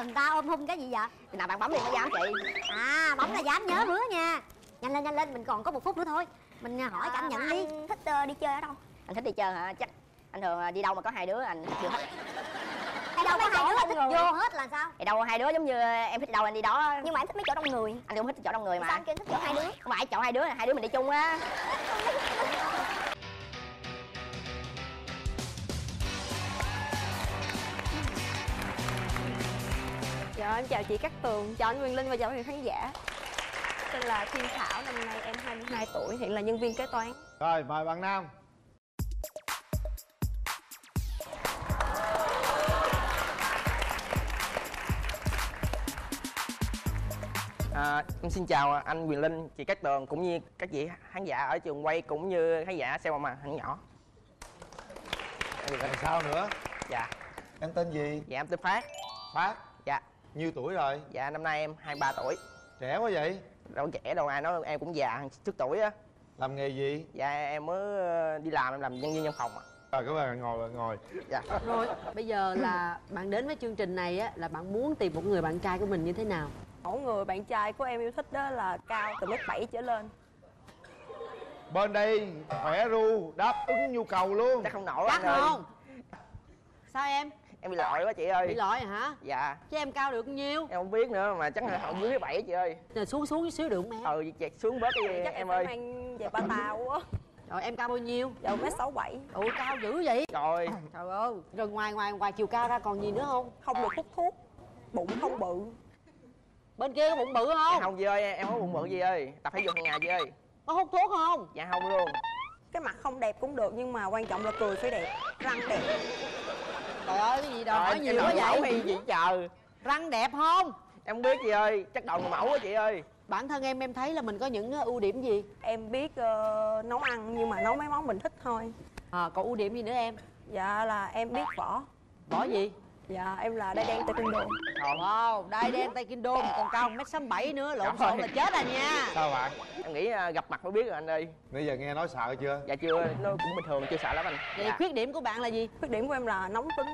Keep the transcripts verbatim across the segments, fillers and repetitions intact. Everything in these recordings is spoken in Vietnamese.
cần ta ôm hôn cái gì vậy? Thì nào bạn bấm đi mới dám chị. À bấm là dám, nhớ hứa nha. Nhanh lên nhanh lên, mình còn có một phút nữa thôi. Mình hỏi À, cảm nhận mà đi. anh thích ờ, đi chơi ở đâu? Anh thích đi chơi hả? Chắc anh thường ờ, đi đâu mà có hai đứa anh thích hết. Hay đâu có hai đứa thích vô hết là sao? Thì đâu hai đứa giống như em thích đâu anh đi đó. Nhưng mà em thích mấy chỗ đông người. Anh cũng thích chỗ đông người mà. Sao anh kia thích chỗ hai đứa? Không phải chỗ hai đứa là hai đứa mình đi chung á. Dạ em chào chị Cát Tường, chào anh Quyền Linh và chào quý vị khán giả. Tên là Thiên Thảo, năm nay em hai mươi hai tuổi, hiện là nhân viên kế toán. Rồi mời bạn nam. À, em xin chào anh Quyền Linh, chị Cát Tường cũng như các vị khán giả ở trường quay cũng như khán giả xem màn hình nhỏ. Rồi sao nữa? Dạ. Em tên gì? Dạ em tên Phát. Phát. Dạ. Nhiêu tuổi rồi? Dạ năm nay em hai mươi ba tuổi. Trẻ quá vậy? Đâu trẻ đâu, ai nói em cũng già trước tuổi á. Làm nghề gì? Dạ em mới đi làm, em làm nhân viên văn phòng ạ. Rồi các bạn ngồi ngồi. Dạ. Rồi bây giờ là bạn đến với chương trình này á, là bạn muốn tìm một người bạn trai của mình như thế nào? Mẫu người bạn trai của em yêu thích đó là cao từ mét bảy trở lên. Bên đây khỏe ru, đáp ứng nhu cầu luôn. Chắc không nổi Chắc anh ơi. không? Sao em? Em bị lội quá chị ơi. Bị lội hả? Dạ. Chứ em cao được nhiêu? Em không biết nữa mà chắc là không dưới bảy chị ơi. Rồi xuống xuống chút xíu được không em? Ừ chẹt xuống bớt đi Chắc em em ơi. phải mang về ba tàu quá. Rồi em cao bao nhiêu? Dạ mét sáu bảy. Ủa cao dữ vậy? Trời. Trời ơi. Rồi ngoài ngoài ngoài chiều cao ra còn gì nữa không? Không được hút thuốc, bụng không bự. Bên kia có bụng bự Dạ không? không chị ơi, em không có bụng bự gì ơi. Tập thể dục hàng ngày chị ơi. Có hút thuốc không? Dạ không luôn. Cái mặt không đẹp cũng được nhưng mà quan trọng là cười phải đẹp, răng đẹp. Trời ơi cái gì đâu hỏi Trời, nhiều em quá đòi mẫu vậy? hay gì chờ. Răng đẹp không? Em không biết chị ơi, chắc đầu người mẫu quá chị ơi. Bản thân em em thấy là mình có những ưu điểm gì? Em biết uh, nấu ăn nhưng mà nấu mấy món mình thích thôi. À, còn ưu điểm gì nữa em? Dạ là em biết võ. Võ gì? Dạ em là đai đen taekwondo. Wow, đai đen taekwondo mà còn cao một mét sáu bảy nữa, lộn xộn là chết rồi nha. Sao bạn? Em nghĩ uh, gặp mặt mới biết rồi anh ơi. Nãy giờ nghe nói sợ chưa? Dạ chưa, nó cũng bình thường, chưa sợ lắm anh. Vậy Dạ. khuyết điểm của bạn là gì? Khuyết điểm của em là nóng tính.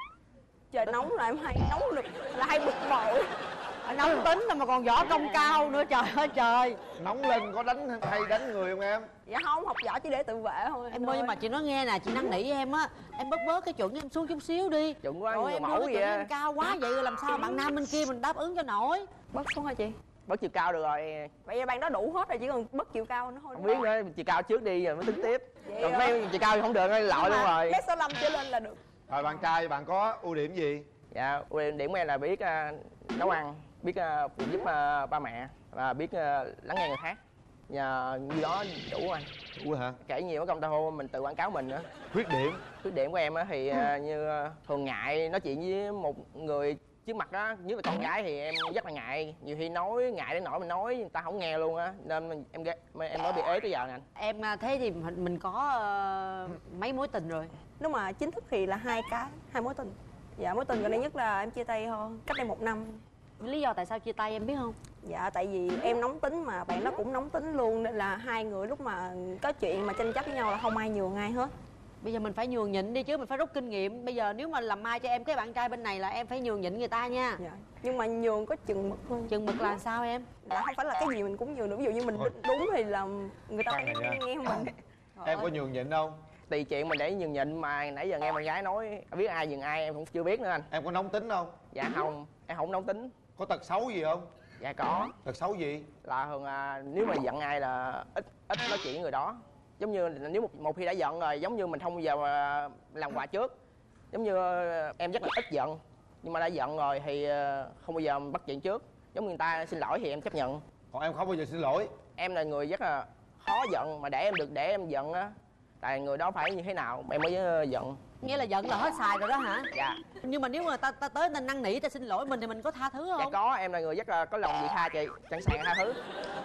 Trời nóng là em hay nóng lực, là hay bực bội. Nóng tính mà còn võ công cao nữa, trời ơi trời. Nóng lên có đánh hay đánh người không em? Dạ không, học võ chỉ để tự vệ thôi. Em ơi nhưng mà chị nói nghe nè, chị năn nỉ em á, em bớt bớt cái chuẩn em xuống chút xíu đi. Chuẩn quá, Rồi người em đưa mẫu cái vậy chuẩn á. em cao quá vậy rồi làm sao bạn nam bên kia mình đáp ứng cho nổi. Bớt xuống hả chị? Bớt chiều cao được rồi. Vậy là bạn đó đủ hết rồi, chỉ cần bớt chiều cao nữa thôi. Không biết nữa, chiều cao trước đi rồi mới tính tiếp. Vậy Còn hả? mấy chiều cao thì không được, lội luôn rồi. Mét sáu lăm trở lên là được. Rồi bạn trai bạn có ưu điểm gì? Dạ, ưu điểm của em là biết uh, nấu ăn, biết uh, phụ giúp uh, ba mẹ và biết uh, lắng nghe người khác. Nhờ như đó đủ anh. Ủa hả? Kể nhiều cái công ty hô mình tự quảng cáo mình nữa. Khuyết điểm? Khuyết điểm của em á thì uh, như uh, thường ngại nói chuyện với một người trước mặt đó, nhất là con gái thì em rất là ngại, nhiều khi nói ngại đến nỗi mình nói người ta không nghe luôn á, nên mình, em em mới bị ế tới giờ nè anh. Em à, thế thì mình mình có uh, mấy mối tình rồi? Nếu mà chính thức thì là hai cái, hai mối tình. Dạ mối tình gần đây nhất là em chia tay thôi, cách đây một năm. Lý do tại sao chia tay em biết không? Dạ tại vì em nóng tính mà bạn nó cũng nóng tính luôn, nên là hai người lúc mà có chuyện mà tranh chấp với nhau là không ai nhường ai hết. Bây giờ mình phải nhường nhịn đi chứ, mình phải rút kinh nghiệm. Bây giờ nếu mà làm mai cho em cái bạn trai bên này là em phải nhường nhịn người ta nha. Dạ. Nhưng mà nhường có chừng mực thôi. Chừng mực là sao em? Là không phải là cái gì mình cũng nhường được. Ví dụ như mình Thôi. đúng thì là người ta Căng cũng này nha. nghe mình. Em có nhường nhịn không? Tùy chuyện mình để nhường nhịn mà nãy giờ nghe bạn gái nói biết ai nhường ai em cũng chưa biết nữa anh. Em có nóng tính không? Dạ không, em không nóng tính. Có tật xấu gì không? Dạ có. Tật xấu gì? Là thường à, nếu mà giận ai là ít ít nói chuyện với người đó. Giống như nếu một, một khi đã giận rồi, giống như mình không bao giờ mà làm quà trước. Giống như em rất là ít giận, nhưng mà đã giận rồi thì không bao giờ bắt chuyện trước. Giống như người ta xin lỗi thì em chấp nhận. Còn em không bao giờ xin lỗi? Em là người rất là khó giận, mà để em được để em giận á, tại người đó phải như thế nào em mới giận. Nghĩa là giận là hết xài rồi đó hả? Dạ. Nhưng mà nếu mà ta ta tới nên năn nỉ ta xin lỗi mình thì mình có tha thứ không? Dạ có, em là người rất là có lòng vị tha chị, sẵn sàng tha thứ.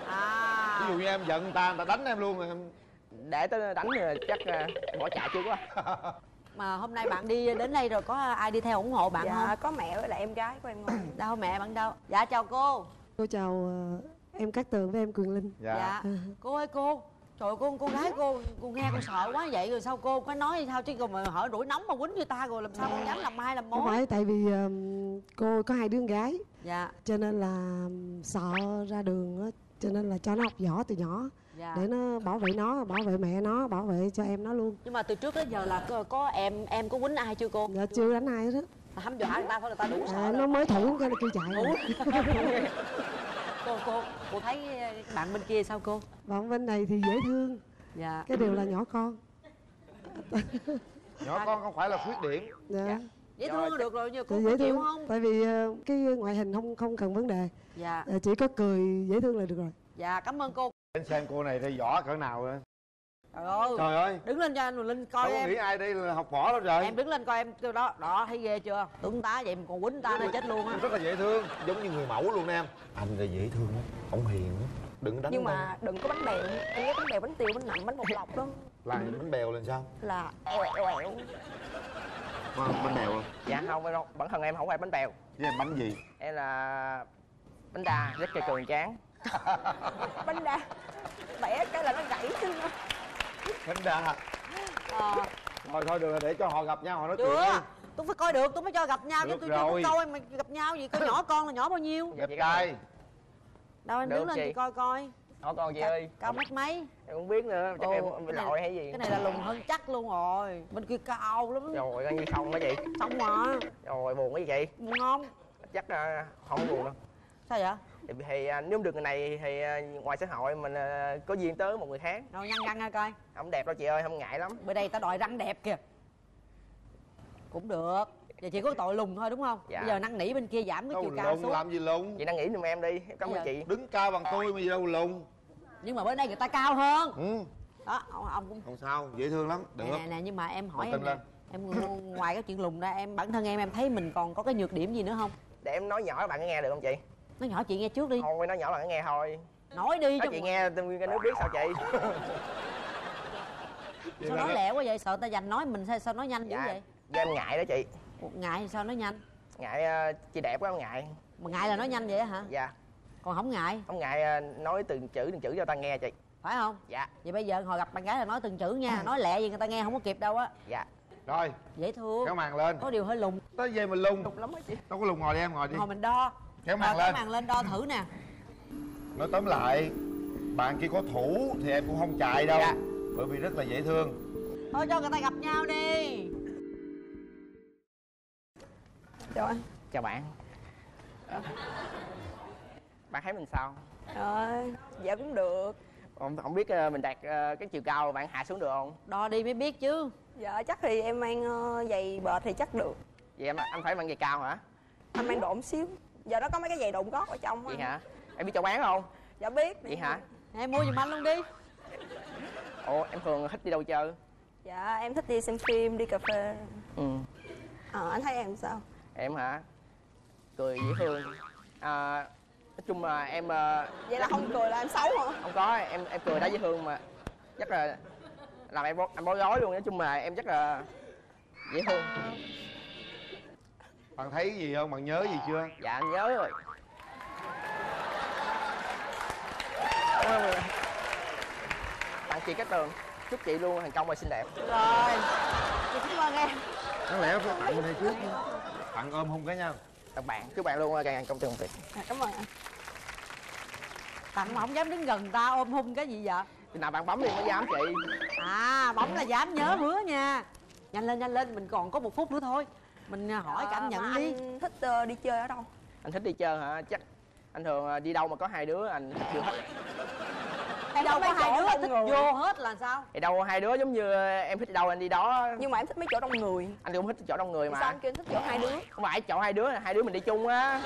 À. Ví dụ như em giận người ta, người ta đánh em luôn rồi em... Để tới đánh thì chắc bỏ chạy chưa quá. Mà hôm nay bạn đi đến đây rồi có ai đi theo ủng hộ bạn dạ, không? Dạ có mẹ với lại em gái của em ngồi. Đâu mẹ bạn đâu? Dạ chào cô. Cô chào uh, em Cát Tường với em Quyền Linh. Dạ, Dạ. Cô ơi cô, Trời ơi, con con gái cô cô nghe con sợ quá vậy rồi sao cô có nói sao chứ còn mà hở đuổi nóng mà quýnh người ta rồi làm sao con dám làm mai làm Không mối. phải tại vì um, cô có hai đứa con gái Dạ cho nên là um, sợ ra đường á, cho nên là cho nó học võ từ nhỏ dạ. để nó bảo vệ nó, bảo vệ mẹ nó, bảo vệ cho em nó luôn. Nhưng mà từ trước đến giờ là có, có em em có quýnh ai chưa cô? Dạ chưa đánh ai hết á. Hăm dọa người ta thôi là ta đủ sợ À, rồi. nó mới thủ cái nó kêu chạy rồi. cô cô cô thấy bạn bên kia sao cô? Bạn bên này thì dễ thương, Dạ cái điều là nhỏ con. Nhỏ con không phải là khuyết điểm. Dạ, dạ. Dễ thương được rồi nhưng cô dạ có dễ chịu thương. không? Tại vì uh, cái ngoại hình không không cần vấn đề. Dạ À, chỉ có cười dễ thương là được rồi. dạ cảm ơn cô. Anh xem cô này thì võ cỡ nào rồi. Trời ơi Trời ơi, đứng lên cho anh Linh coi đâu có em. nghĩ ai đây là học võ đâu trời. Em đứng lên coi em kêu đó đó thấy ghê chưa? Tướng tá vậy mà còn quýnh ta nó chết luôn á. Rất là dễ thương, giống như người mẫu luôn em. Anh là dễ thương lắm, ổng hiền lắm. Đừng đánh Nhưng tay. mà đừng có bánh bèo. Em ghét bánh bèo, bánh tiêu, bánh nậm, bánh bột lọc đó. Là bánh bèo lên sao? Là eo eo eo. Bánh bèo không? Dạ không, em không, bản thân em không phải bánh bèo. Với em bánh gì? Em là bánh đa, rất cây cường tráng. Bánh đa. Bẻ cái là nó gãy chân. Bánh đa. Ờ Thôi thôi được rồi, để cho họ gặp nhau họ nói chuyện được. đi. Tôi phải coi được tôi mới cho gặp nhau chứ Được tôi chưa rồi. có coi mà gặp nhau gì coi nhỏ con là nhỏ bao nhiêu. Đẹp trai. Đâu anh Được đứng lên chị. chị coi coi. Hỏi con chị ơi, Cao mét mấy? em không biết nữa, chắc Ồ, em cái bị này- lội hay gì. Cái này là lùn hơn chắc luôn rồi. Bên kia cao lắm. Rồi coi như không đó chị. Xong mà. Rồi buồn cái gì chị? Buồn không? Chắc là không buồn đâu. Sao vậy? Thì, thì à, nếu được người này thì à, ngoài xã hội mình à, có duyên tới một người khác. Rồi nhăn răng ra coi. Không đẹp đâu chị ơi, không ngại lắm. Bữa đây ta đòi răng đẹp kìa. Cũng được. Giờ chỉ có tội lùn thôi đúng không? Dạ. Bây giờ năn nỉ bên kia giảm cái Đâu chiều cao lùn xuống. làm gì lùn. Chị đang nghĩ giùm em đi, em cảm ơn Bây giờ- chị. Đứng cao bằng tôi mà gì đâu lùn. Nhưng mà bữa nay người ta cao hơn. Ừ, Đó, ông, ông cũng không sao, dễ thương lắm. Được. nè, nè nè nhưng mà em hỏi Tự em tin nè. lên. Em ngoài cái chuyện lùn ra em bản thân em em thấy mình còn có cái nhược điểm gì nữa không? Để em nói nhỏ các bạn nghe được không chị? Nói nhỏ chị nghe trước đi. Thôi nói nhỏ bạn nghe thôi. Nói đi Nói cho chị nghe tôi nguyên cái nước biết sao chị? sao nói lẹ quá vậy? Sợ ta giành nói mình sao, sao nói nhanh dữ Dạ, vậy? do em ngại đó chị. Một ngại thì sao nói nhanh? Ngại à, chị đẹp quá em ngại. Mà ngại là nói nhanh vậy hả? Dạ, Còn không ngại không ngại à, nói từng chữ từng chữ cho ta nghe chị. phải không? Dạ, Vậy bây giờ hồi gặp bạn gái là nói từng chữ nha. Nói lẹ gì người ta nghe không có kịp đâu á. dạ. Rồi, Dễ thương. kéo màn lên. Có điều hơi lùn. Tới về mình lùn. Lắm á chị. Đâu có lùn, ngồi đi em, ngồi đi. Hồi mình đo. Kéo màn Ờ, kéo lên. màn lên đo thử nè. Nói tóm lại, bạn kia có thủ thì em cũng không chạy đâu. Dạ. Bởi vì rất là dễ thương. Thôi cho người ta gặp nhau đi. Rồi. Chào bạn. Bạn thấy mình sao? Rồi. Dạ cũng được. Không, không biết à, mình đạt à, cái chiều cao bạn hạ xuống được không? Đo đi mới biết chứ. Dạ chắc thì em mang ờ, giày bệt thì chắc được. Vậy em anh phải mang giày cao hả? Anh mang độn xíu. Giờ nó có mấy cái giày độn gót ở trong Vậy á. hả? Em biết chỗ bán không? Dạ biết. Vậy hả? Em mua giùm anh luôn đi. Ồ, em thường thích đi đâu chơi? Dạ em thích đi xem phim, đi cà phê. Ừ. Ờ anh thấy em sao? Em hả? Cười dễ thương. À, nói chung là em à, Vậy là không cười là em xấu hả? không có, em em cười đã dễ thương mà chắc là làm em bó, em bó gói luôn. Nói chung là em rất là dễ thương. Bạn thấy gì không? Bạn nhớ gì chưa? Dạ anh nhớ rồi. Bạn chị Cát Tường, chúc chị luôn thành công và xinh đẹp. Rồi. Chị cảm ơn em. Đáng lẽ phải tặng bên đây trước. Tặng ôm hôn cái nhau. Tặng bạn, chúc bạn luôn càng thành công trường tuyệt. À, cảm ơn anh. Tặng mà không dám đứng gần người ta ôm hung cái gì vậy? Thì nào bạn bấm đi mới dám chị. À bấm là dám, nhớ hứa nha. Nhanh lên nhanh lên, mình còn có một phút nữa thôi. Mình à, hỏi cảm Ờ, nhận mà đi. anh thích ờ, đi chơi ở đâu? Anh thích đi chơi hả? Chắc anh thường à, đi đâu mà có hai đứa anh thích vô hết. Đi đâu có mấy hai chỗ đứa đông thích người. vô hết là sao? Thì đâu hai đứa giống như em thích đi đâu anh đi đó. Nhưng mà em thích mấy chỗ đông người. Anh cũng thích chỗ đông người Thì sao mà. anh kêu anh thích chỗ hai đứa? Không phải chỗ hai đứa, hai đứa mình đi chung á.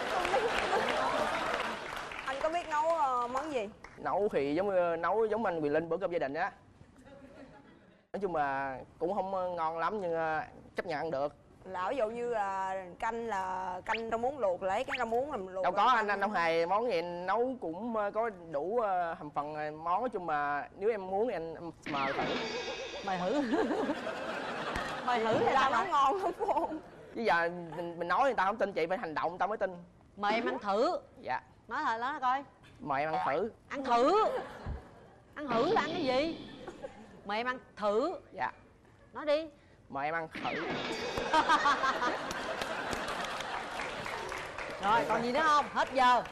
Anh có biết nấu ờ, món gì? Nấu thì giống như nấu giống anh Quyền Linh bữa cơm gia đình á. Nói chung là cũng không ngon lắm nhưng à, chấp nhận ăn được. Là ví dụ như là canh là canh rau muống luộc, lấy cái rau muống làm luộc. Đâu có anh anh đâu hề, món gì anh nấu cũng ờ, có đủ ờ, thành phần ờ, món. Nói chung mà nếu em muốn thì anh em mời thử. Mày thử. Mày thử Thử thì thì sao nấu nấu? ngon lắm không? Chứ giờ mình, mình nói người ta không tin chị, phải hành động người ta mới tin. Mời em ăn thử. Dạ, Nói thôi nói coi. mời em ăn thử. Ăn thử. Ăn hử là ăn cái gì? Mời em ăn thử. Dạ. Nói đi. Mời em ăn thử. Rồi còn gì nữa không? Hết giờ.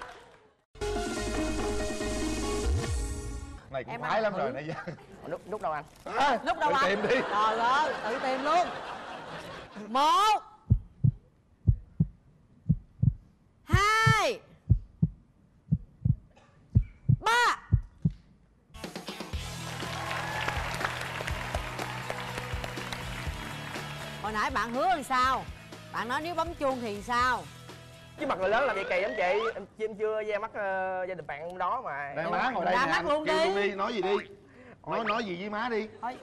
Này cũng Em khoái ăn lắm thử. rồi nãy giờ. Nút nút đâu anh? À, Lúc đâu tự ăn? tìm đi. Trời ơi, tự tìm luôn. Một, hai, ba. Hồi nãy bạn hứa làm sao? Bạn nói nếu bấm chuông thì sao? Chứ mặt người lớn làm vậy kỳ lắm chị. Em, em chưa ra mắt uh, gia đình bạn đó mà. Đây má ngồi đây ra nè. mắt luôn Kêu đi. luôn đi, nói gì đi. Nói nói gì với má đi. Thôi.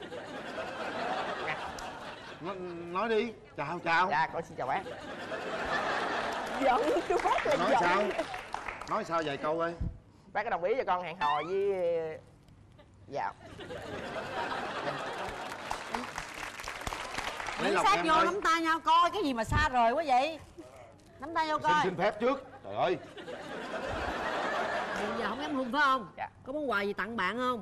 Nói, nói đi. Chào chào. Dạ, con xin chào bác. Giận, chú bác là Nói giận. sao? Nói sao vài câu coi. Bác có đồng ý cho con hẹn hò với... Dạ. Lấy Đứng lòng sát em vô ơi. nắm tay nhau coi cái gì mà xa rời quá vậy? Nắm tay vô Xin coi. xin phép trước. Trời ơi. Bây giờ không dám hôn phải không? Dạ. Có món quà gì tặng bạn không?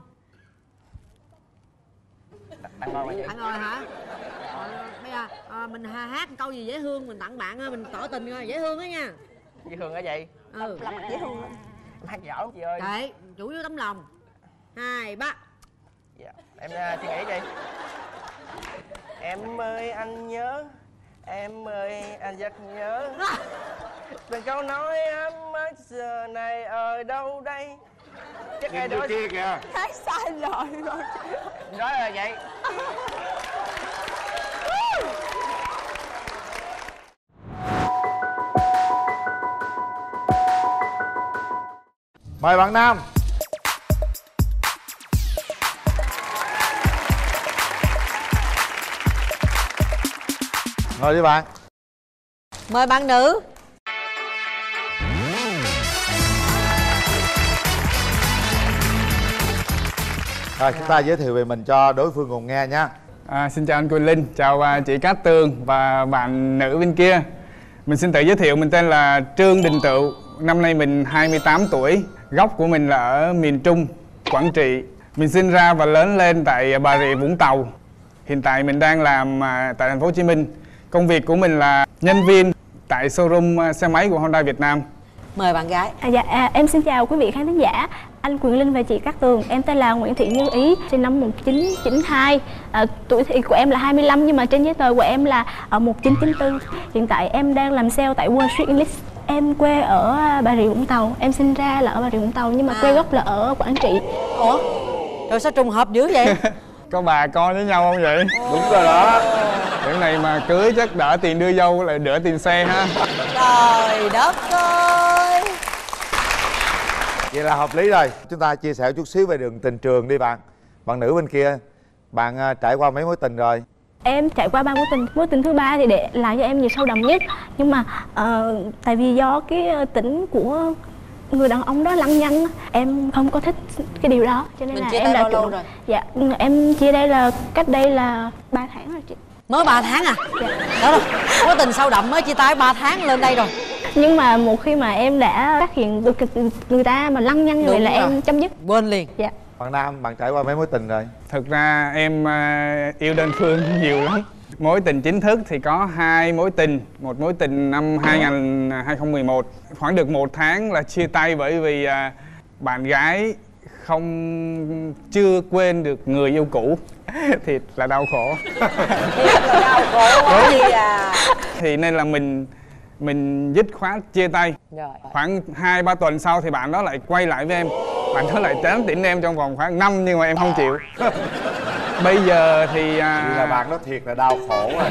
Tặng con mà chị. Tặng rồi hả? Rồi, bây giờ à, mình ha- hát câu gì dễ thương mình tặng bạn á, mình tỏ tình coi, dễ thương đó nha. Dễ thương hả chị? Ừ. Làm mặt dễ thương. Em hát giỏi lắm chị ơi. Kệ, chủ yếu tấm lòng. Hai, ba. Dạ. Em uh, suy nghĩ đi. Em ơi anh nhớ. Em ơi anh rất nhớ. Từng câu nói ấm áp giờ này ở đâu đây? Chắc ai Nhìn đó vô kia kìa. hát sai lời rồi. Nói là vậy. Mời bạn Nam. Ngồi đi bạn. Mời bạn nữ. Rồi chúng ta giới thiệu về mình cho đối phương cùng nghe nha. À, xin chào anh Quỳnh Linh, chào à, chị Cát Tường và bạn nữ bên kia. Mình xin tự giới thiệu, mình tên là Trương Đình Tựu, năm nay mình hai mươi tám tuổi, gốc của mình là ở miền Trung, Quảng Trị. Mình sinh ra và lớn lên tại Bà Rịa Vũng Tàu. Hiện tại mình đang làm à, tại thành phố Hồ Chí Minh. Công việc của mình là nhân viên tại showroom à, xe máy của Honda Việt Nam. Mời bạn gái. À, dạ, à, em xin chào quý vị khán thính giả, anh Quyền Linh và chị Cát Tường. Em tên là Nguyễn Thị Như Ý, sinh năm một nghìn chín trăm chín mươi hai. À, tuổi thì của em là hai mươi lăm nhưng mà trên giấy tờ của em là ở một nghìn chín trăm chín mươi tư. Hiện tại em đang làm sale tại Wall Street English. Em quê ở Bà Rịa Vũng Tàu. Em sinh ra là ở Bà Rịa Vũng Tàu nhưng mà À. quê gốc là ở Quảng Trị. Ủa? Rồi sao trùng hợp dữ vậy? Có bà con với nhau không vậy? Đúng rồi đó. Điểm này mà cưới chắc đỡ tiền đưa dâu lại đỡ tiền xe ha. Trời đất ơi. Vậy là hợp lý rồi. Chúng ta chia sẻ chút xíu về đường tình trường đi bạn. Bạn nữ bên kia, bạn à, trải qua mấy mối tình rồi? Em trải qua ba mối tình. Mối tình thứ ba thì để lại cho em nhiều sâu đậm nhất. Nhưng mà ờ, tại vì do cái ờ, tính của người đàn ông đó lăng nhăng, em không có thích cái điều đó cho nên Mình là chia em tay đã bao chủ lâu động. rồi? Dạ, em chia đây là cách đây là ba tháng rồi chị. Mới ba tháng à? Dạ. Đó rồi. Mối tình sâu đậm mới chia tay ba tháng lên đây rồi. Nhưng mà một khi mà em đã phát hiện được người ta mà lăng nhăng như vậy Đúng là rồi. em chấm dứt. Quên liền. Dạ. Bạn Nam, bạn trải qua mấy mối tình rồi? Thực ra em à, yêu đơn phương nhiều lắm. Mối tình chính thức thì có hai mối tình. Một mối tình năm hai nghìn không trăm mười một. Khoảng được một tháng là chia tay bởi vì à, bạn gái không chưa quên được người yêu cũ. Thiệt là đau khổ. Thiệt là đau khổ quá gì à. Thì nên là mình mình dứt khoát chia tay. Rồi. Khoảng hai ba tuần sau thì bạn đó lại quay lại với em. Bạn đó lại tán tỉnh em trong vòng khoảng năm nhưng mà em không chịu. Bây giờ thì à, Vì là bạn đó thiệt là đau khổ rồi.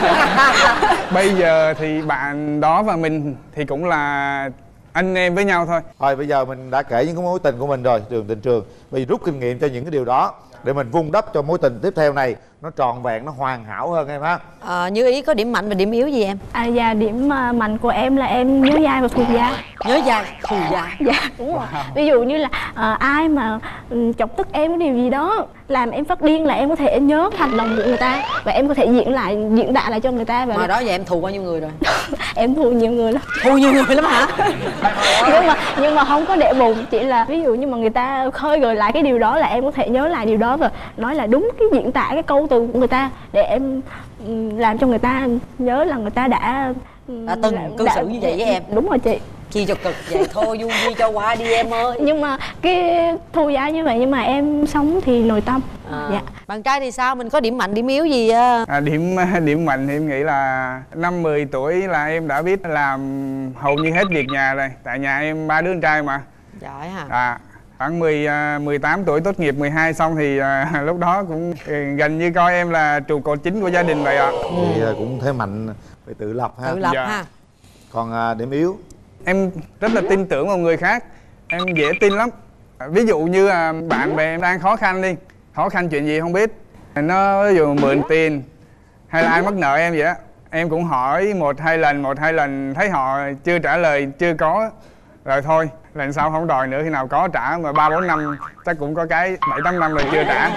bây giờ thì bạn đó và mình thì cũng là anh em với nhau thôi. Thôi bây giờ mình đã kể những cái mối tình của mình rồi, đường tình trường. Bây giờ rút kinh nghiệm cho những cái điều đó để mình vun đắp cho mối tình tiếp theo này nó tròn vẹn, nó hoàn hảo hơn em ha. À, Như Ý có điểm mạnh và điểm yếu gì em? À, dạ điểm uh, mạnh của em là em nhớ dai và thù dai. Nhớ dai, thù dai. Dạ đúng rồi. Ví dụ như là uh, ai mà um, chọc tức em cái điều gì đó làm em phát điên là em có thể nhớ hành động của người ta và em có thể diễn lại diễn đạt lại cho người ta. Và mà đó giờ em thù bao nhiêu người rồi? Em thù nhiều người lắm. Thù nhiều người lắm hả? nhưng mà nhưng mà không có để bụng, chỉ là ví dụ như mà người ta khơi gợi lại cái điều đó là em có thể nhớ lại điều đó và nói là đúng cái diễn tả cái câu từ của người ta để em làm cho người ta nhớ là người ta đã đã từng cư xử như vậy với em. Đúng rồi chị. Chi cho cực vậy thôi, vui vui cho qua đi em ơi. Nhưng mà cái thù dai như vậy nhưng mà em sống thì nội tâm. À. Dạ. Bạn trai thì sao? Mình có điểm mạnh điểm yếu gì? À, điểm điểm mạnh thì em nghĩ là năm mười tuổi là em đã biết làm hầu như hết việc nhà rồi. Tại nhà em ba đứa con trai mà. Giỏi hả? À, khoảng mười, mười tám tuổi tốt nghiệp mười hai xong thì à, lúc đó cũng gần như coi em là trụ cột chính của gia đình vậy ạ. À. Thì cũng thế mạnh phải tự lập ha. Tự lập dạ. ha. Còn à, điểm yếu? Em rất là tin tưởng vào người khác, em dễ tin lắm. Ví dụ như à, bạn bè em đang khó khăn đi, khó khăn chuyện gì không biết, nó ví dụ mượn tiền hay là ai mắc nợ em vậy á, em cũng hỏi một hai lần một hai lần thấy họ chưa trả lời chưa có rồi thôi, lần sau không đòi nữa, khi nào có trả, mà ba bốn năm chắc cũng có cái bảy tám năm rồi chưa trả.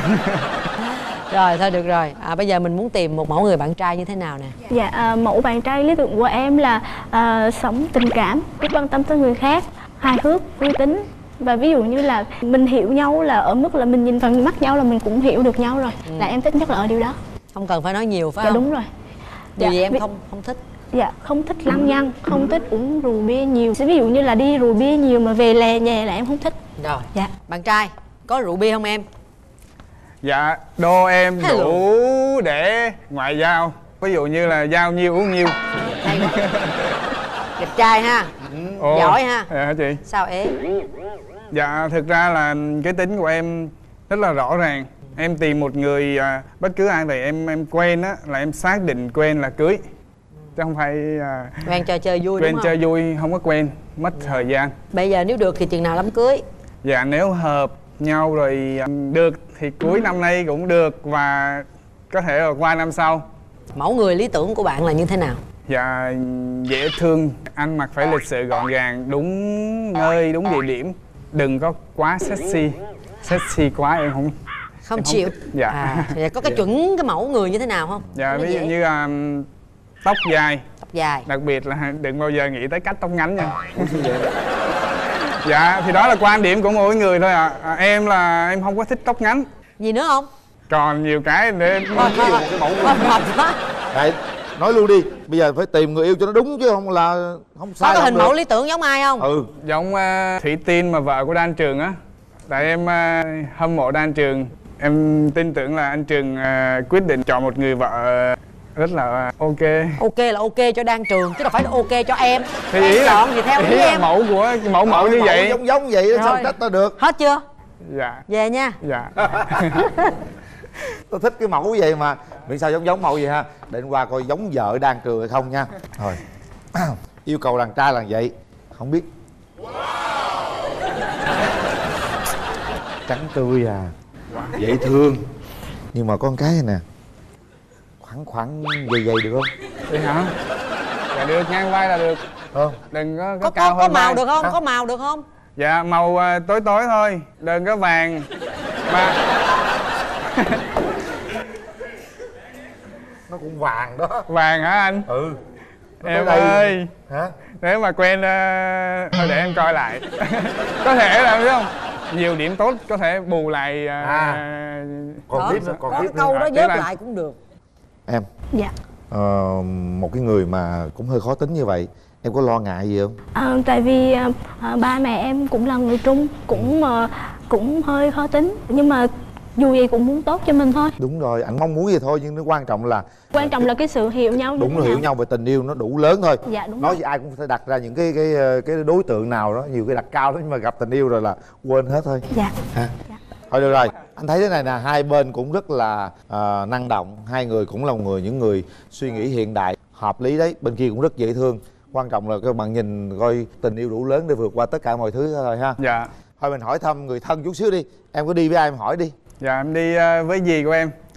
Rồi thôi được rồi. À, bây giờ mình muốn tìm một mẫu người bạn trai như thế nào nè? Dạ à, mẫu bạn trai lý tưởng của em là à, sống tình cảm, biết quan tâm tới người khác, hài hước, vui tính. Và ví dụ như là mình hiểu nhau là ở mức là mình nhìn vào mắt nhau là mình cũng hiểu được nhau rồi. Ừ. Là em thích nhất là ở điều đó. Không cần phải nói nhiều phải dạ, không? Đúng rồi. Điều dạ, gì em vì... không không thích? Dạ không thích lăng nhăng, không thích uống rượu bia nhiều. Ví dụ như là đi rượu bia nhiều mà về lè nhè là em không thích. Rồi. Dạ. Bạn trai có rượu bia không em? Dạ đô em Hello. đủ để ngoại giao, ví dụ như là giao nhiêu uống nhiêu. Hay quá. Đẹp trai ha. Ồ, giỏi ha. Dạ chị. Sao ế? Dạ thực ra là cái tính của em rất là rõ ràng. Em tìm một người à, bất cứ ai vậy em em quen á là em xác định quen là cưới, chứ không phải à, quen chơi chơi vui quen đúng không? chơi vui không có quen mất dạ. thời gian. Bây giờ nếu được thì chừng nào đám cưới? Dạ nếu hợp nhau rồi à, được thì cuối năm nay cũng được và có thể là qua năm sau. Mẫu người lý tưởng của bạn là như thế nào? Dạ dễ thương, ăn mặc phải lịch sự gọn gàng, đúng nơi đúng địa điểm, đừng có quá sexy. Sexy quá em không không em chịu. Không dạ. À, vậy có cái dạ. chuẩn cái mẫu người như thế nào không? Dạ ví dụ như là um, tóc dài. Tóc dài. Đặc biệt là đừng bao giờ nghĩ tới cách tóc ngắn nha. Dạ thì đó là quan điểm của mỗi người thôi ạ. À. À, em là em không có thích tóc ngắn. Gì nữa không? Còn nhiều cái để em thôi, thôi, cái mẫu Đấy, nói luôn đi, bây giờ phải tìm người yêu cho nó đúng chứ không là không sai. Có cái hình được. mẫu lý tưởng giống ai không? Ừ, giống uh, Thủy Tiên mà vợ của Đan Trường á. Tại em uh, hâm mộ Đan Trường, em tin tưởng là anh Trường uh, quyết định chọn một người vợ rất là uh, ok. Ok là ok cho Đan Trường chứ đâu phải là ok cho em. Thì em ý là, chọn gì theo ý, ý là em. mẫu của mẫu mẫu như mẫu vậy. Giống giống vậy đó, sao trách tao được. Hết chưa? Dạ. Về nha. Dạ. Tao thích cái mẫu vậy mà miễn sao giống giống mẫu vậy ha. Để anh qua coi giống vợ Đan Trường hay không nha. Rồi. Yêu cầu đàn trai là vậy. Không biết. Trắng tươi à, dễ thương. Nhưng mà có con cái này nè, khoảng khoảng dày dày được không? Vậy hả? Dạ được, ngang vai là được. Không. Đừng có, có, có cao có, hơn có màu vai. được không? Hả? Có màu được không? Dạ màu uh, tối tối thôi, đừng có vàng. Mà nó cũng vàng đó. vàng hả anh? Ừ. Nó Em đây. ơi. Hả? Nếu mà quen uh, thôi để em coi lại. Có thể là biết không? Nhiều điểm tốt có thể bù lại. Uh, à. Còn đó, tiếp nữa, còn có tiếp cái câu nữa. đó À, vớt anh. lại cũng được. Em. Dạ. Ờ, một cái người mà cũng hơi khó tính như vậy, em có lo ngại gì không? À, tại vì à, ba mẹ em cũng là người Trung, cũng à, cũng hơi khó tính, nhưng mà dù gì cũng muốn tốt cho mình thôi. Đúng rồi, anh mong muốn vậy thôi, nhưng nó quan trọng là quan trọng là cái sự hiểu nhau. đúng là hiểu nhau về tình yêu nó đủ lớn thôi. Dạ đúng nói rồi. với ai cũng phải đặt ra những cái cái cái đối tượng nào đó, nhiều cái đặt cao đó, nhưng mà gặp tình yêu rồi là quên hết thôi. Dạ. Ha? Dạ. Thôi được rồi, anh thấy thế này nè, hai bên cũng rất là uh, năng động, hai người cũng là người những người suy nghĩ hiện đại, hợp lý đấy, bên kia cũng rất dễ thương. Quan trọng là các bạn nhìn coi tình yêu đủ lớn để vượt qua tất cả mọi thứ thôi ha. Dạ. Thôi mình hỏi thăm người thân chút xíu đi, em có đi với ai em hỏi đi. Dạ em đi uh, với dì của em.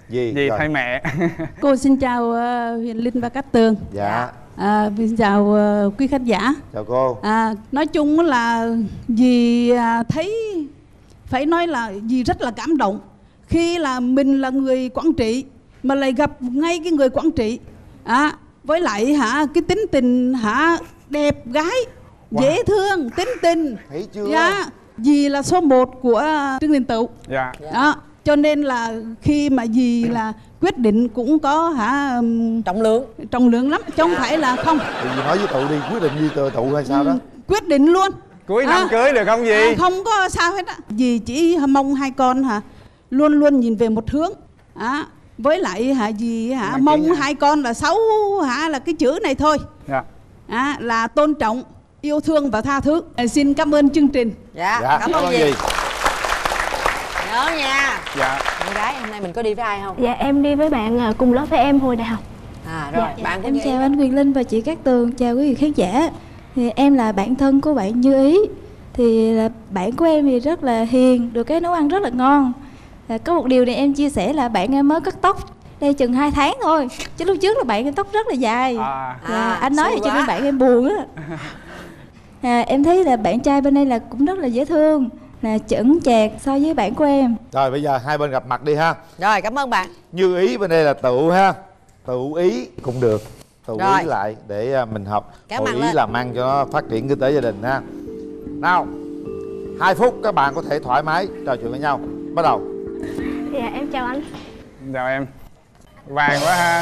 Gì? Dì Rồi. thay mẹ. Cô xin chào uh, Huyền Linh và Cát Tường. Dạ. À, xin chào uh, quý khán giả. Chào cô. À, nói chung là dì à, thấy phải nói là dì rất là cảm động khi là mình là người Quảng Trị mà lại gặp ngay cái người Quảng Trị. À, với lại hả cái tính tình hả đẹp gái, wow, dễ thương, tính tình. Thấy chưa? Dạ, dì là số một của Trương Đình Tựu. Dạ. Đó, cho nên là khi mà dì là quyết định cũng có hả trọng lượng trọng lượng lắm, chứ không phải là không. Thì dì nói với Tụ đi, quyết định đi từ Tụ hay sao đó? Quyết định luôn. Cuối năm À, cưới được không dì? À, không có sao hết á. Dì chỉ mong hai con hả luôn luôn nhìn về một hướng. À, với lại hả dì hả Mà mong cái- hai con là xấu hả là cái chữ này thôi. Dạ. À, là tôn trọng, yêu thương và tha thứ. À, xin cảm ơn chương trình. Dạ, Dạ, cảm ơn ơn dì. dì. Nhớ nha. Dạ. Con gái hôm nay mình có đi với ai không? Dạ em đi với bạn à, cùng lớp với em hồi đại học. À rồi, Dạ. bạn của Em Như chào Ý. anh Quyền Linh và chị Cát Tường, chào quý vị khán giả. Thì em là bạn thân của bạn Như Ý. Thì là bạn của em thì rất là hiền, được cái nấu ăn rất là ngon. À, có một điều này em chia sẻ là bạn em mới cắt tóc đây chừng hai tháng thôi, chứ lúc trước là bạn em tóc rất là dài. À. Dạ, À, anh nói xui thì cho quá. nên bạn em buồn á. À, em thấy là bạn trai bên đây là cũng rất là dễ thương, là chững chạc so với bạn của em. Rồi bây giờ hai bên gặp mặt đi ha. Rồi, cảm ơn bạn. Như Ý bên đây là Tụ ha. Tụ Ý cũng được. Tụ Rồi. Ý lại để à, mình học. Kéo Hội mặt ý lên. làm ăn cho nó phát triển kinh tế gia đình ha. Nào, hai phút các bạn có thể thoải mái trò chuyện với nhau. Bắt đầu. Dạ em chào anh. Chào em. Vàng quá ha.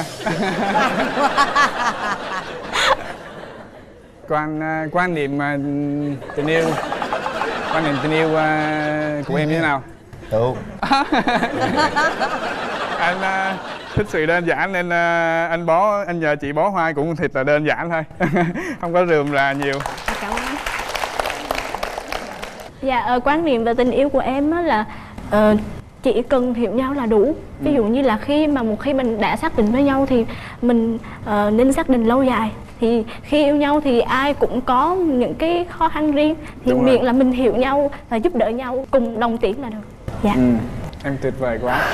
quan à, quan niệm à, tình yêu quan niệm tình yêu à, của em như thế nào? Tụ. Anh à, thích sự đơn giản nên à, anh bó anh nhờ chị bó hoa cũng thiệt là đơn giản thôi. Không có rườm rà nhiều. Cảm ơn. Dạ ờ, quan niệm về tình yêu của em á là ờ, chỉ cần hiểu nhau là đủ. Ví dụ như là khi mà một khi mình đã xác định với nhau thì mình ờ, nên xác định lâu dài. Thì khi yêu nhau thì ai cũng có những cái khó khăn riêng, thì Đúng rồi. miệng là mình hiểu nhau và giúp đỡ nhau cùng đồng tiến là được. Dạ. Ừ, em tuyệt vời quá.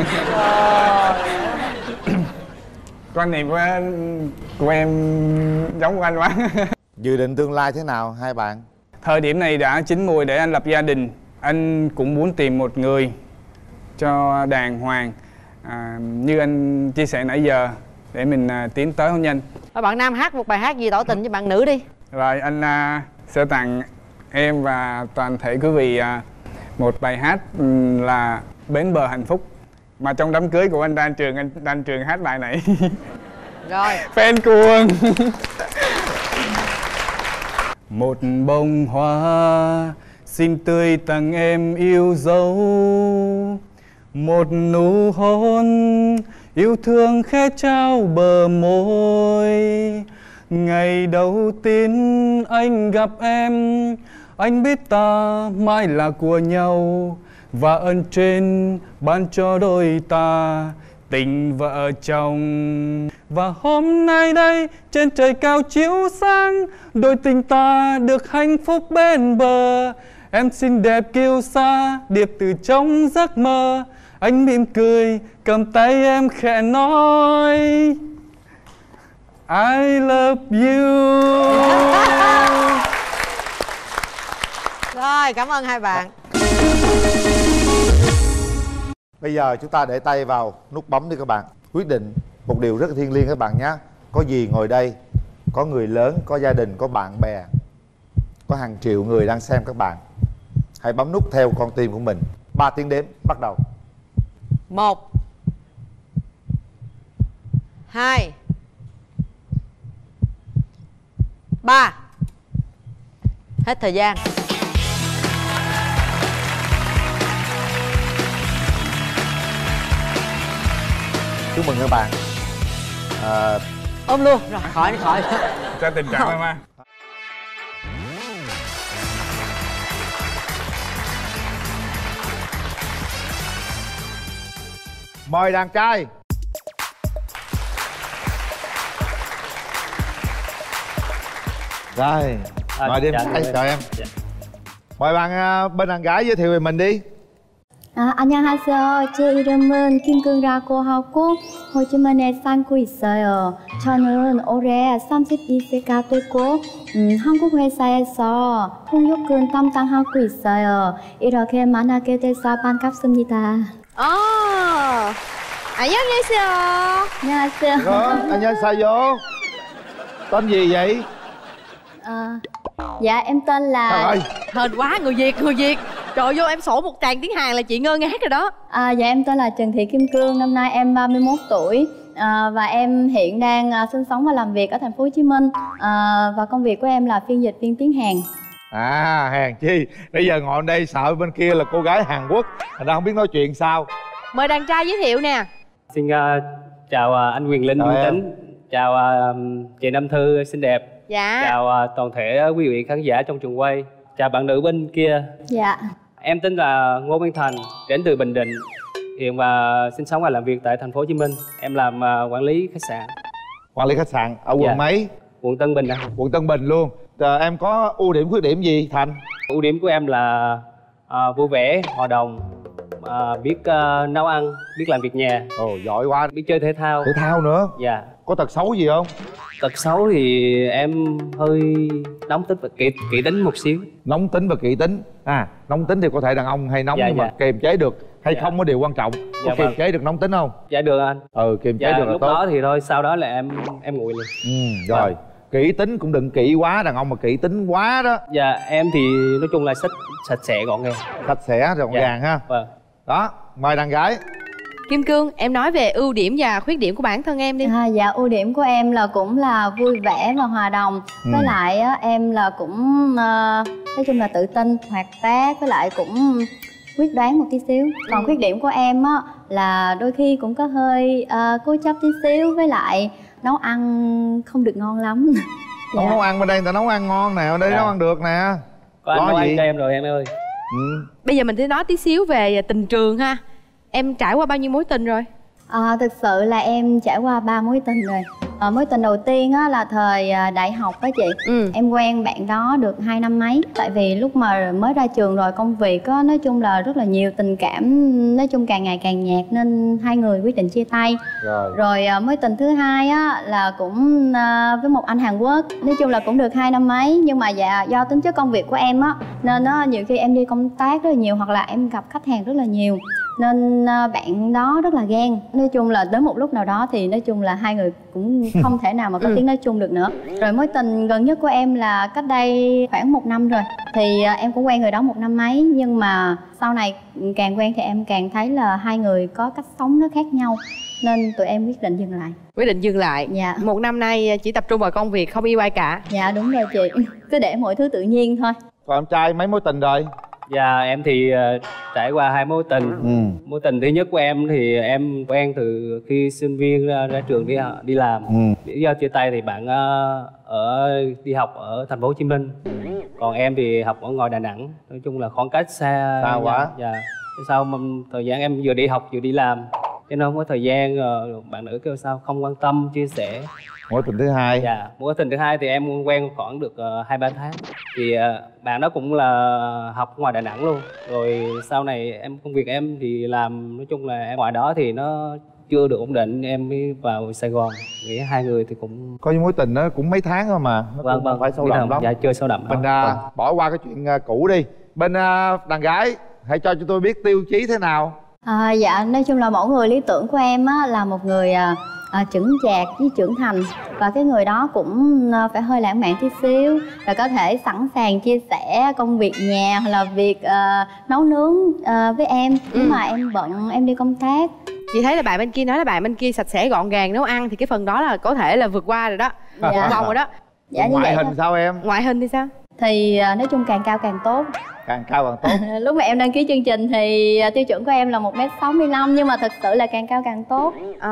Quan niệm của, của em giống của anh quá. Dự định tương lai thế nào hai bạn? Thời điểm này đã chín mùi để anh lập gia đình. Anh cũng muốn tìm một người cho đàng hoàng, à, như anh chia sẻ nãy giờ, để mình à, tiến tới hôn nhân. Rồi bạn nam hát một bài hát gì tỏ tình với bạn nữ đi. Rồi anh à, sẽ tặng em và toàn thể quý vị à, một bài hát ừm, là Bến Bờ Hạnh Phúc. Mà trong đám cưới của anh Đan Trường, anh Đan Trường hát bài này. Rồi. Fan cuồng. Một bông hoa xinh tươi tặng em yêu dấu, một nụ hôn yêu thương khẽ trao bờ môi. Ngày đầu tiên anh gặp em, anh biết ta mãi là của nhau, và ơn trên ban cho đôi ta tình vợ chồng. Và hôm nay đây trên trời cao chiếu sáng, đôi tình ta được hạnh phúc bên bờ. Em xinh đẹp kiêu sa điệp từ trong giấc mơ. Anh mỉm cười cầm tay em khẽ nói I love you. Rồi, cảm ơn hai bạn. Bây giờ chúng ta để tay vào nút bấm đi các bạn. Quyết định một điều rất là thiêng liêng các bạn nhé. Có gì ngồi đây, có người lớn, có gia đình, có bạn bè, có hàng triệu người đang xem các bạn. Hãy bấm nút theo con tim của mình. Ba tiếng đếm, bắt đầu. Một, hai, ba. Hết thời gian. Chúc mừng các bạn. À, Ôm luôn. Rồi, khỏi đi, khỏi. Cho tình trạng em ha. mời đàn trai. Rồi, À, mời đi em dạ, trai, dạ. chào em. Dạ. Mời bạn à, bên đàn gái giới thiệu về mình đi. 아, 안녕하세요. 제 이름은 김근라고 하고 호주머니에 살고 있어요. 저는 올해 삼십이 세가 되고 음, 한국 회사에서 통역근 담당하고 있어요. 이렇게 만나게 돼서 반갑습니다. 아, 안녕하세요. 안녕하세요. Đó, anh nhân sao vô? Tên gì vậy? À, dạ em tên là... Trời ơi. Hên quá, người Việt, người Việt. Trời vô em sổ một tràng tiếng Hàn là chị ngơ ngác rồi đó. À, dạ em tên là Trần Thị Kim Cương, năm nay em ba mươi mốt tuổi. À, và em hiện đang à, sinh sống và làm việc ở thành phố Hồ Chí Minh. À, và công việc của em là phiên dịch viên tiếng Hàn. À, hèn chi. Bây giờ ngồi đây sợ bên kia là cô gái Hàn Quốc, thành ra không biết nói chuyện sao. Mời đàn trai giới thiệu nè. Xin uh, chào uh, anh Quyền Linh, Nguyễn Tính. Chào uh, chị Nam Thư xinh đẹp. Dạ. Chào uh, toàn thể uh, quý vị khán giả trong trường quay. Chào bạn nữ bên kia. Dạ. Em tên là Ngô Văn Thành, đến từ Bình Định. Hiện và sinh sống và làm việc tại thành phố Hồ Chí Minh. Em làm uh, quản lý khách sạn. Quản lý khách sạn ở quận Dạ. mấy? Quận Tân Bình ạ. Quận Tân Bình luôn. À, em có ưu điểm khuyết điểm gì Thành? Ưu điểm của em là uh, vui vẻ, hòa đồng, uh, biết uh, nấu ăn, biết làm việc nhà. Ồ, giỏi quá. Biết chơi thể thao. Thể thao nữa? Dạ. Có tật xấu gì không? Tật xấu thì em hơi nóng tính và kỹ, kỹ tính một xíu. Nóng tính và kỹ tính. À, nóng tính thì có thể đàn ông hay nóng, Dạ, nhưng dạ. mà kiềm chế được hay Dạ. không có điều quan trọng. Có Dạ, kiềm vâng. chế được nóng tính không? Dạ được anh. Ừ, kiềm chế Dạ, được là lúc tốt. đó thì thôi, sau đó là em em nguội liền. Ừ, rồi. Kỹ tính cũng đừng kỹ quá, đàn ông mà kỹ tính quá đó. Dạ, em thì nói chung là sạch sạch sẽ gọn gàng. Sạch sẽ gọn Dạ. gàng ha. Vâng. Đó, mời đàn gái. Kim Cương, em nói về ưu điểm và khuyết điểm của bản thân em đi. À, dạ ưu điểm của em là cũng là vui vẻ và hòa đồng. Ừ. Với lại á, em là cũng uh, nói chung là tự tin, hoạt bát, với lại cũng quyết đoán một tí xíu. Còn Ừ. khuyết điểm của em á là đôi khi cũng có hơi uh, cố chấp tí xíu, với lại nấu ăn không được ngon lắm. Không nấu ăn bên đây người ta nấu ăn ngon nè, ở đây Dạ. nấu ăn được nè. Có anh Có nấu gì? ăn cho em rồi em ơi. Ừ. Bây giờ mình sẽ nói tí xíu về tình trường ha. Em trải qua bao nhiêu mối tình rồi? À, thực sự là em trải qua ba mối tình rồi. À, mối tình đầu tiên á, là thời à, đại học đó chị. Ừ. Em quen bạn đó được hai năm mấy. Tại vì lúc mà mới ra trường rồi công việc á, nói chung là rất là nhiều tình cảm, nói chung càng ngày càng nhạt nên hai người quyết định chia tay. Rồi. Rồi à, mối tình thứ hai á là cũng à, với một anh Hàn Quốc. Nói chung là cũng được hai năm mấy, nhưng mà dạ do tính chất công việc của em á nên á nhiều khi em đi công tác rất là nhiều, hoặc là em gặp khách hàng rất là nhiều, nên à, bạn đó rất là ghen. Nói chung là đến một lúc nào đó thì nói chung là hai người cũng không thể nào mà có tiếng nói chung được nữa. Rồi mối tình gần nhất của em là cách đây khoảng một năm rồi. Thì à, em cũng quen người đó một năm mấy, nhưng mà sau này càng quen thì em càng thấy là hai người có cách sống nó khác nhau, nên tụi em quyết định dừng lại. Quyết định dừng lại. Dạ. Một năm nay chỉ tập trung vào công việc, không yêu ai cả. Dạ đúng rồi chị. Cứ để mọi thứ tự nhiên thôi. Còn em trai mấy mối tình rồi? Dạ em thì uh, trải qua hai mối tình. Ừ. Mối tình thứ nhất của em thì em quen từ khi sinh viên ra, ra trường đi đi làm. Ừ. Lý do chia tay thì bạn uh, ở đi học ở thành phố Hồ Chí Minh, còn em thì học ở ngoài Đà Nẵng. Nói chung là khoảng cách xa Xa quá. Dạ. Sau mà thời gian em vừa đi học vừa đi làm cho nên không có thời gian. uh, Bạn nữ kêu sao không quan tâm chia sẻ. Mối tình thứ hai? Dạ, mối tình thứ hai thì em quen khoảng được hai ba tháng. Thì uh, bạn đó cũng là học ngoài Đà Nẵng luôn. Rồi sau này em công việc em thì làm, nói chung là em ngoài đó thì nó chưa được ổn định, em mới vào Sài Gòn. Nghĩ hai người thì cũng có những mối tình nó cũng mấy tháng thôi mà, nó vâng, cũng vâng, không phải sâu biết đậm không? lắm. Dạ chưa sâu đậm. Mình đó. à, Vâng. bỏ qua cái chuyện à, cũ đi. Bên à, đàn gái hãy cho chúng tôi biết tiêu chí thế nào. À, dạ nói chung là mẫu người lý tưởng của em á, là một người à, à, chững chạc với trưởng thành, và cái người đó cũng à, phải hơi lãng mạn tí xíu, và có thể sẵn sàng chia sẻ công việc nhà hoặc là việc à, nấu nướng à, với em nếu Ừ. mà em bận em đi công tác. Chị thấy là bạn bên kia nói là bạn bên kia sạch sẽ gọn gàng nấu ăn, thì cái phần đó là có thể là vượt qua rồi đó. Dạ. Một vòng rồi đó. Dạ, như Ngoại vậy hình thôi. sao em? Ngoại hình thì sao? Thì à, nói chung càng cao càng tốt. Càng cao càng tốt. Lúc mà em đăng ký chương trình thì à, tiêu chuẩn của em là một mét sáu mươi lăm, nhưng mà thật sự là càng cao càng tốt.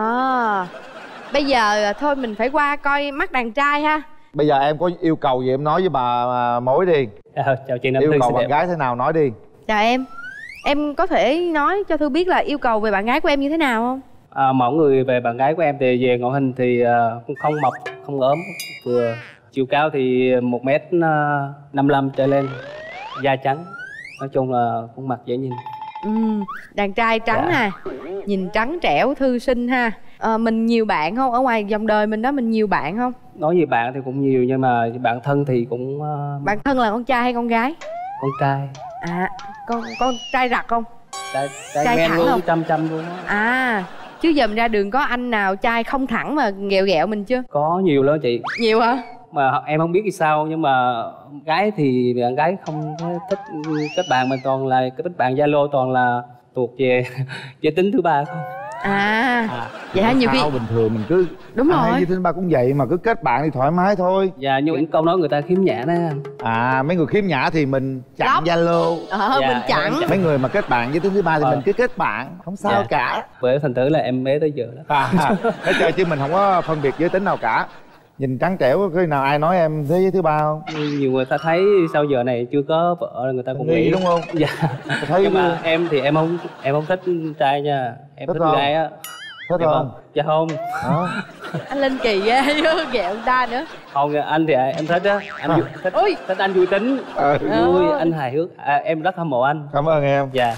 À, bây giờ thôi mình phải qua coi mắt đàn trai ha. Bây giờ em có yêu cầu gì em nói với bà à, mối đi. À, chào chị Nam Yêu Thư cầu xinh bạn đẹp. gái thế nào nói đi. Chào em. Em có thể nói cho Thư biết là yêu cầu về bạn gái của em như thế nào không? À, mẫu người về bạn gái của em thì về ngoại hình thì uh, cũng không mập, không ốm, vừa. Chiều cao thì một mét năm mươi lăm trở lên, da trắng. Nói chung là khuôn mặt dễ nhìn. Ừ, đàn trai trắng Dạ. ha, nhìn trắng trẻo thư sinh ha. Ờ, mình nhiều bạn không, ở ngoài dòng đời mình đó mình nhiều bạn không? Nói về bạn thì cũng nhiều, nhưng mà bạn thân thì cũng uh, Bạn thân là con trai hay con gái? con trai. À, con con trai rặt không? Trai, trai, Trai men thẳng luôn, không? chăm chăm luôn á. À, chứ giờ mình ra đường có anh nào trai không thẳng mà ghẹo ghẹo mình chưa? Có nhiều lắm chị. Nhiều hả? Mà em không biết vì sao, nhưng mà gái thì bạn gái không có thích kết bạn, mà toàn là cái kết bạn Zalo toàn là thuộc về giới tính thứ ba không. À, À. vậy hả? Nhiều khi Sao bình thường mình cứ đúng ai rồi. với thứ ba cũng vậy mà cứ kết bạn đi thoải mái thôi. Dạ, như những câu nói người ta khiếm nhã đó anh. À, mấy người khiếm nhã thì mình chặn Block. Zalo. Ờ, Dạ, mình em chặn. chặn. Mấy người mà kết bạn với thứ thứ ba thì Ờ. mình cứ kết bạn, không sao Dạ. cả. Bởi thành thử là em bé tới giờ đó. À, nói chơi chứ mình không có phân biệt giới tính nào cả. Nhìn trắng trẻo có khi nào ai nói em thế giới thứ ba không? Nhiều người ta thấy sau giờ này chưa có vợ, người ta cũng Nghi nghĩ đúng không? Dạ. Thấy Nhưng mà em thì em không em không thích trai nha, em Thích thích, không? gái á. Thích Em không? Dạ không. Hả? Anh Linh kỳ ghê chứ, ghẹo người ta nữa. Không, anh thì em thích á, anh À. vui- thích, Ôi. thích anh vui tính, Ờ. vui, anh hài hước, à, em rất hâm mộ anh. Cảm ơn em. Dạ.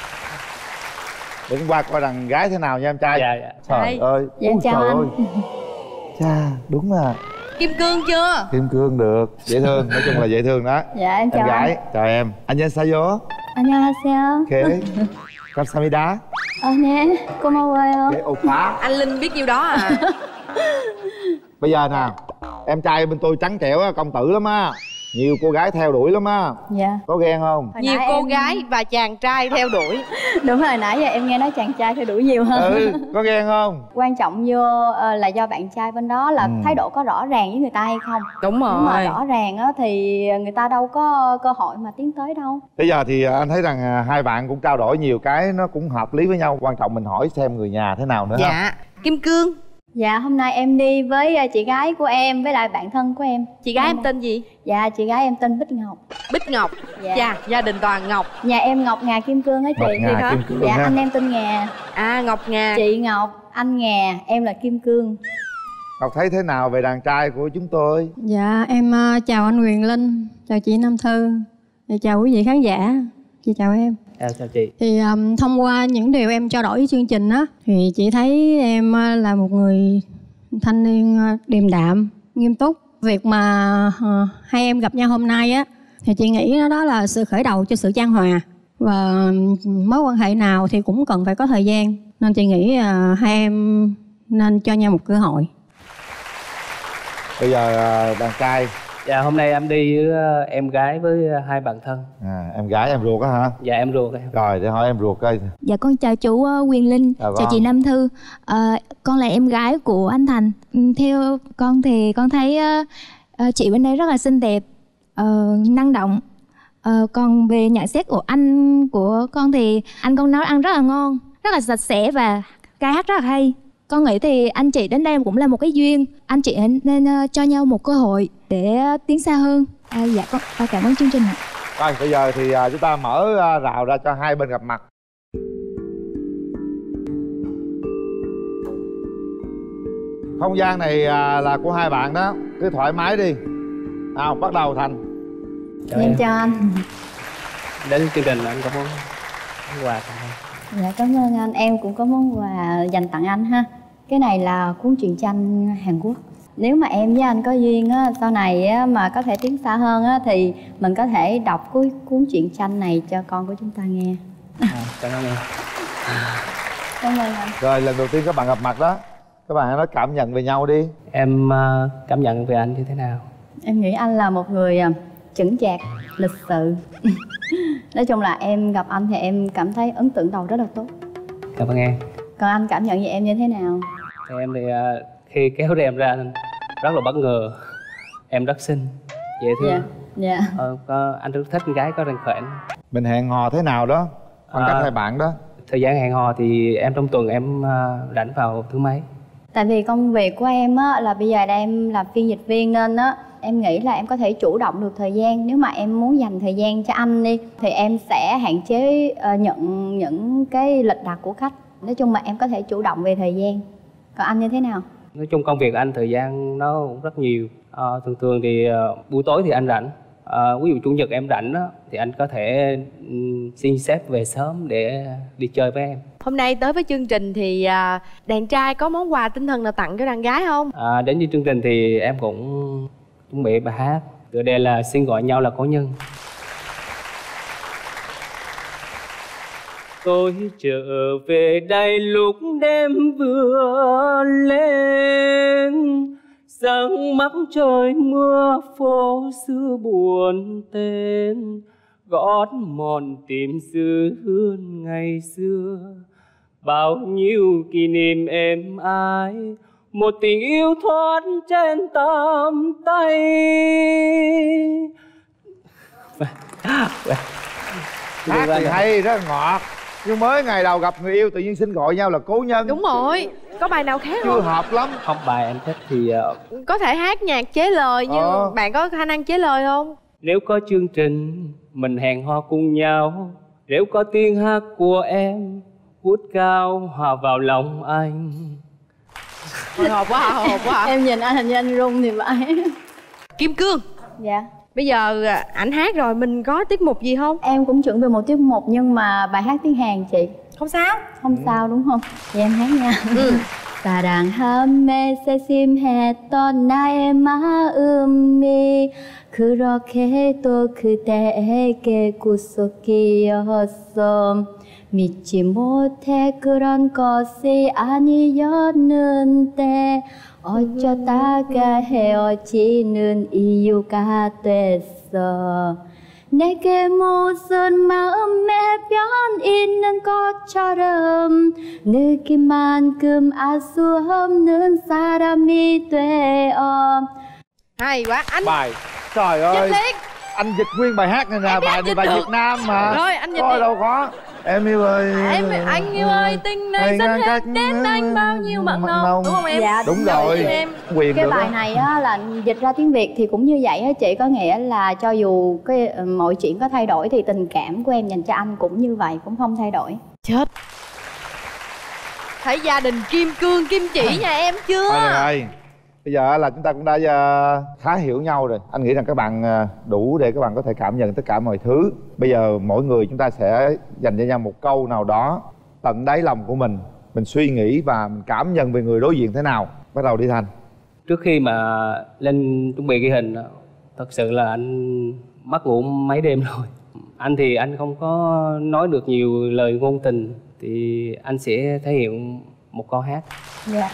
Để qua coi đàn gái thế nào nha em trai. Dạ, dạ. Trời Đây. ơi. Dạ, Ôi, chào trời anh. ơi. Chà, đúng à. Kim cương chưa? Kim cương được, dễ thương, nói chung là dễ thương đó. Dạ em chào Em gái, anh. chào em. 안녕하세요. 안녕하세요. Ok. 감사합니다. Ờ nè, 고마워요. Để 오빠. Anh Linh biết nhiêu đó à? Bây giờ nè, em trai bên tôi trắng trẻo á, công tử lắm á. Nhiều cô gái theo đuổi lắm á. Dạ. Có ghen không? Hồi Nhiều nãy cô em- gái và chàng trai theo đuổi. Đúng rồi, nãy giờ em nghe nói chàng trai theo đuổi nhiều hơn. Ừ, có ghen không? Quan trọng vô ờ, là do bạn trai bên đó là Ừ. thái độ có rõ ràng với người ta hay không. Đúng Nếu mà rồi. rõ ràng á thì người ta đâu có cơ hội mà tiến tới đâu. Bây giờ thì anh thấy rằng à, hai bạn cũng trao đổi nhiều cái nó cũng hợp lý với nhau. Quan trọng mình hỏi xem người nhà thế nào nữa ha. Dạ. Kim cương. Dạ, hôm nay em đi với ờ, chị gái của em với lại bạn thân của em. Chị gái em tên gì? Dạ, chị gái em tên Bích Ngọc. Bích Ngọc. Dạ. Dạ, gia đình toàn Ngọc. Nhà em Ngọc Ngà Kim Cương á chị. Ngọc Ngà Thiệt hả? Kim Cương Dạ, ha. anh em tên Ngà. À, Ngọc Ngà. Chị Ngọc, anh Ngà, em là Kim Cương. Ngọc thấy thế nào về đàn trai của chúng tôi? Dạ em ờ, chào anh Quyền Linh, chào chị Nam Thư, và chào quý vị khán giả. Chị chào em. Em chào chị. Thì um, thông qua những điều em trao đổi với chương trình á, thì chị thấy em ờ, là một người thanh niên ờ, điềm đạm, nghiêm túc. Việc mà ờ, hai em gặp nhau hôm nay á, thì chị nghĩ đó là sự khởi đầu cho sự chan hòa. Và ừm, mối quan hệ nào thì cũng cần phải có thời gian. Nên chị nghĩ ờ, hai em nên cho nhau một cơ hội. Bây giờ à, đàn trai. Dạ, hôm nay em đi với ờ, em gái với ờ, hai bạn thân. À, em gái em ruột á hả? Dạ, em ruột em. Rồi để hỏi em ruột coi. Dạ con chào chú ờ, Quyền Linh, Dạ, chào vâng. chị Nam Thư. Ờ, con là em gái của anh Thành. Ừ, theo con thì con thấy ờ, ờ, chị bên đây rất là xinh đẹp, ờ, năng động. Ờ, còn về nhận xét của anh của con thì anh con nấu ăn rất là ngon, rất là sạch sẽ và ca hát rất là hay. Con nghĩ thì anh chị đến đây cũng là một cái duyên, anh chị nên ờ, cho nhau một cơ hội để ờ, tiến xa hơn. À, dạ con à, cảm ơn chương trình ạ. Rồi bây giờ thì à, chúng ta mở à, rào ra cho hai bên gặp mặt. Không gian này à, là của hai bạn đó, cứ thoải mái đi. Nào bắt đầu Thành. Chào Em em. chào anh. Đến chương trình anh có món món quà tặng em. Dạ cảm ơn anh, em cũng có món quà dành tặng anh ha. Cái này là cuốn truyện tranh Hàn Quốc. Nếu mà em với anh có duyên á, sau này á, mà có thể tiến xa hơn á, thì mình có thể đọc cuốn, cuốn truyện tranh này cho con của chúng ta nghe. À, cảm ơn em. Cảm ơn anh. Rồi lần đầu tiên các bạn gặp mặt đó, các bạn hãy nói cảm nhận về nhau đi. Em ờ, cảm nhận về anh như thế nào? Em nghĩ anh là một người à, chững chạc, lịch sự. Nói chung là em gặp anh thì em cảm thấy ấn tượng đầu rất là tốt. Cảm ơn em. Còn anh cảm nhận về em như thế nào? Thì em thì ờ, khi kéo rèm ra anh rất là bất ngờ. Em rất xinh, dễ thương. Dạ, dạ. Ờ, có, anh rất thích con gái có răng khểnh. Mình hẹn hò thế nào đó, khoảng cách À. hai bạn đó. Thời gian hẹn hò thì em trong tuần em ờ, rảnh vào thứ mấy? Tại vì công việc của em á, là bây giờ đang em làm phiên dịch viên nên á, em nghĩ là em có thể chủ động được thời gian. Nếu mà em muốn dành thời gian cho anh đi thì em sẽ hạn chế uh, nhận những cái lịch đặt của khách. Nói chung là em có thể chủ động về thời gian. Còn anh như thế nào? Nói chung công việc anh thời gian nó cũng rất nhiều. Ờ, thường thường thì ờ, buổi tối thì anh rảnh, À, ví dụ chủ nhật em rảnh đó thì anh có thể um, xin sếp về sớm để đi chơi với em. Hôm nay tới với chương trình thì à, đàn trai có món quà tinh thần nào tặng cho đàn gái không? À, đến với chương trình thì em cũng chuẩn bị bài hát tựa đề là Xin Gọi Nhau Là Cố Nhân. Tôi trở về đây lúc đêm vừa lên, sáng mắt trời mưa phố xưa buồn tên, gót mòn tìm xứ hương ngày xưa. Bao nhiêu kỷ niệm êm ái, một tình yêu thoát trên tầm tay. Hát thì hay, rất là ngọt. Nhưng mới ngày đầu gặp người yêu tự nhiên xin gọi nhau là cố nhân. Đúng rồi. Có bài nào khác chưa không? hợp lắm. Không, bài em thích thì uh... có thể hát nhạc chế lời, nhưng Ờ. bạn có khả năng chế lời không? Nếu có chương trình mình hẹn hò cùng nhau, nếu có tiếng hát của em vút cao hòa vào lòng anh. Hồi hộp quá hả? Hồi hộp quá hả? Em nhìn anh hình như anh run thì phải. Kim Cương. Dạ. Bây giờ ảnh hát rồi, mình có tiết mục gì không? Em cũng chuẩn bị một tiết mục nhưng mà bài hát tiếng Hàn chị. Không sao. Không ừ. sao đúng không? Vậy em hát nha. Ừ. 사랑함에 세심했던 나의 마음이 그렇게 또 그대에게 구속이었어. 믿지 못해 그런 것이 아니었는데 어쩌다가 헤어지는 이유가 됐어. 내게 무슨 마음에 변 있는 것처럼 느낀만큼 알 수 없는 사람이 되어. Hay quá anh. Bài trời ơi, Dịch liền. anh dịch nguyên bài hát này nè. Em biết Bài anh này dịch bài được. Việt Nam mà. Rồi, anh dịch Coi đi. đâu có. Em yêu ơi, Em anh yêu ơi, tình này Anh rất ngăn hết cách đến anh bao nhiêu mặn nồng. Đúng không em? Dạ đúng rồi. Em. Quyền Cái được bài đó. này á là dịch ra tiếng Việt thì cũng như vậy á chị, có nghĩa là cho dù cái mọi chuyện có thay đổi thì tình cảm của em dành cho anh cũng như vậy, cũng không thay đổi. Chết. Thấy gia đình Kim Cương, Kim Chỉ nhà em chưa? Thôi rồi, bây giờ là chúng ta cũng đã uh, khá hiểu nhau rồi. Anh nghĩ rằng các bạn uh, đủ để các bạn có thể cảm nhận tất cả mọi thứ. Bây giờ mỗi người chúng ta sẽ dành cho nhau một câu nào đó tận đáy lòng của mình. Mình suy nghĩ và mình cảm nhận về người đối diện thế nào. Bắt đầu đi Thành. Trước khi mà lên chuẩn bị ghi hình, thật sự là anh mất ngủ mấy đêm rồi. Anh thì anh không có nói được nhiều lời ngôn tình, thì anh sẽ thể hiện một câu hát. Dạ.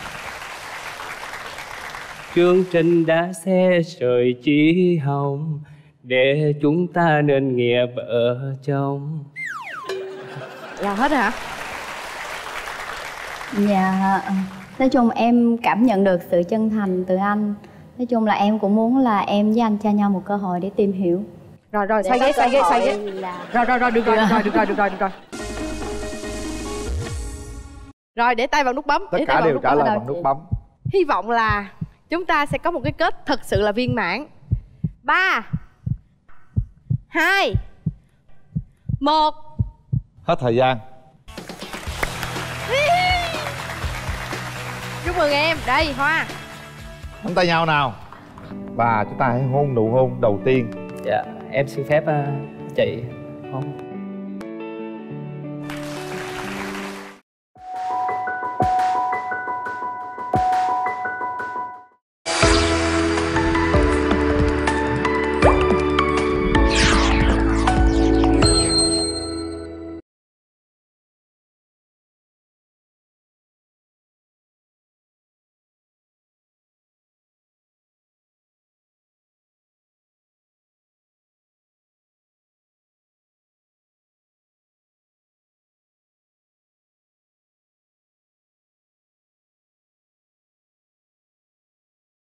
Chương trình đã xe trời chỉ hồng, để chúng ta nên nghĩa vợ chồng. Là hết rồi hả? Dạ, nói chung em cảm nhận được sự chân thành từ anh. Nói chung là em cũng muốn là em với anh cho nhau một cơ hội để tìm hiểu. Rồi rồi, Để xoay có ghế, cơ xoay ghế, xoay hội ghế. là- Rồi rồi rồi, được rồi, được rồi, được rồi, được rồi, được rồi. Rồi, để tay vào nút bấm. Tất để tay cả vào đều nút trả bấm. lời bằng nút bấm. Hy vọng là chúng ta sẽ có một cái kết thật sự là viên mãn. Ba, hai, một. Hết thời gian. Chúc mừng em. Đây, hoa. Nắm tay nhau nào. Và chúng ta hãy hôn nụ hôn đầu tiên. Dạ, em xin phép uh, chị không.